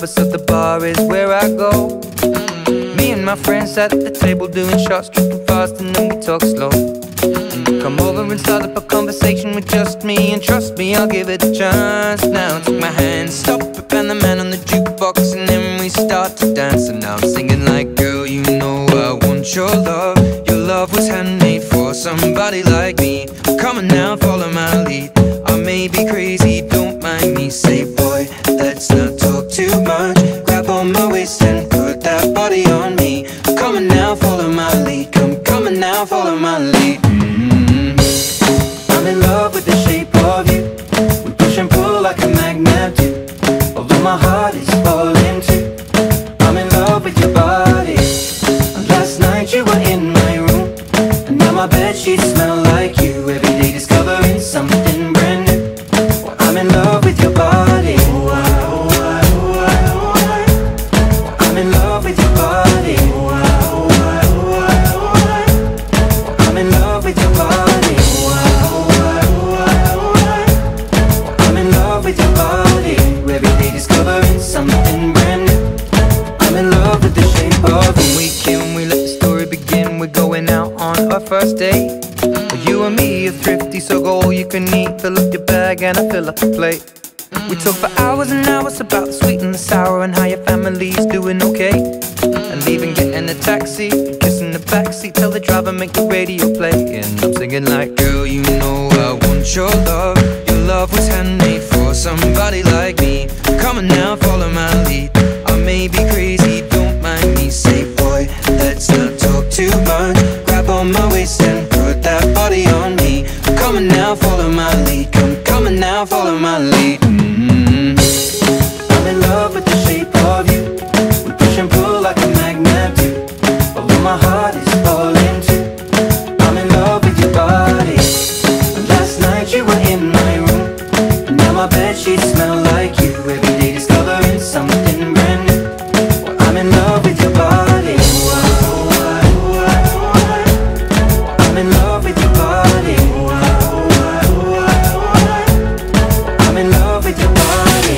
purpose of the bar is where I go. Me and my friends at the table doing shots, tripping fast, and then we talk slow. And you come over and start up a conversation with just me, and trust me, I'll give it a chance. Now take my hand, stop it, and the man on the jukebox, and then we start to dance. And now I'm singing like, girl, you know I want your love. Your love was handmade for somebody like me. Come on now, follow my lead. I may be crazy, don't mind me. Say, boy, let's not talk too much. Grab on my waist and put that body on me. Come on now, follow my lead. Come on now, follow my lead. I'm in love with the shape of you. We push and pull like a magnet do. Although my heart is falling too, I'm in love with your body. Last night you were in my room, and now my bedsheets smell like you. Every day discovering something brand new. Well, I'm in love with your body. I'm in love with your body. I'm in love with your body. I'm in love with your body. Every day discovering something brand new. I'm in love with the shape of you. We let the story begin. We're going out on our first date. You and me are thrifty, so go all you can eat. Fill up your bag and I fill up the plate. We talk for hours and hours about the sweet and the sour, and how your family's doing okay. And leaving, getting a taxi, kissing the backseat, tell the driver make the radio play. And I'm singing like, girl, you know I want your love. Your love was handmade for somebody like me. Come on now, follow my lead. I may be crazy, don't mind me. Say, boy, let's not talk too much. Grab on my waist and put that body on me. Come on now, follow my lead. Come on now, follow my lead. I'm in love with the shape of you. We push and pull like a magnet do. Although my heart is falling too, I'm in love with your body. Last night you were in my room, and now my bedsheets smell like you. Every day discovering something brand new. Well, I'm in love with your body. I'm in love with your body. I'm in love with your body.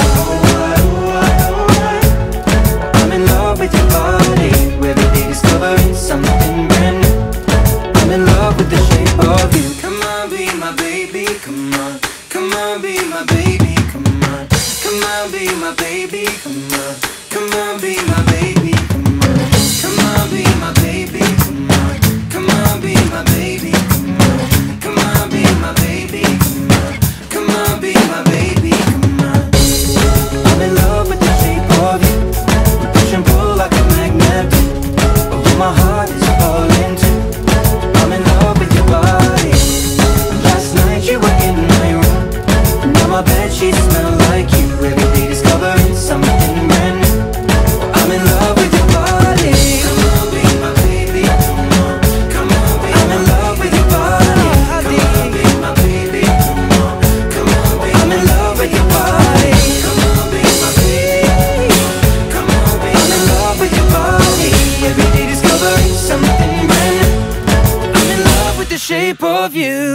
I'm in love with your body. Every day discovering something brand new. I'm in love with the shape of you. Come on, be my baby, come on. Come on, be my baby, come on. Come on, be my baby, come on. Come on, be my baby, come on. Come on, be my baby, come on. Come on, be my baby, come on. Come on, be my baby, come on. Come on, be my baby, come on. I'm in love with the shape of you. We push and pull like a magnet do. Although my heart is falling too, I'm in love with your body. Last night you were in my room, and now my bedsheets smell like you. Every day discovering something brand new. I'm in love with your body. Come on, be my baby, come on. Come on, be I'm in love with your body. Come on, be my baby, come on. Come on, be I'm in love with your body. Come on, be my baby. Come on, be I'm in love with your body. Every day discovering something brand new. I'm in love with the shape of you.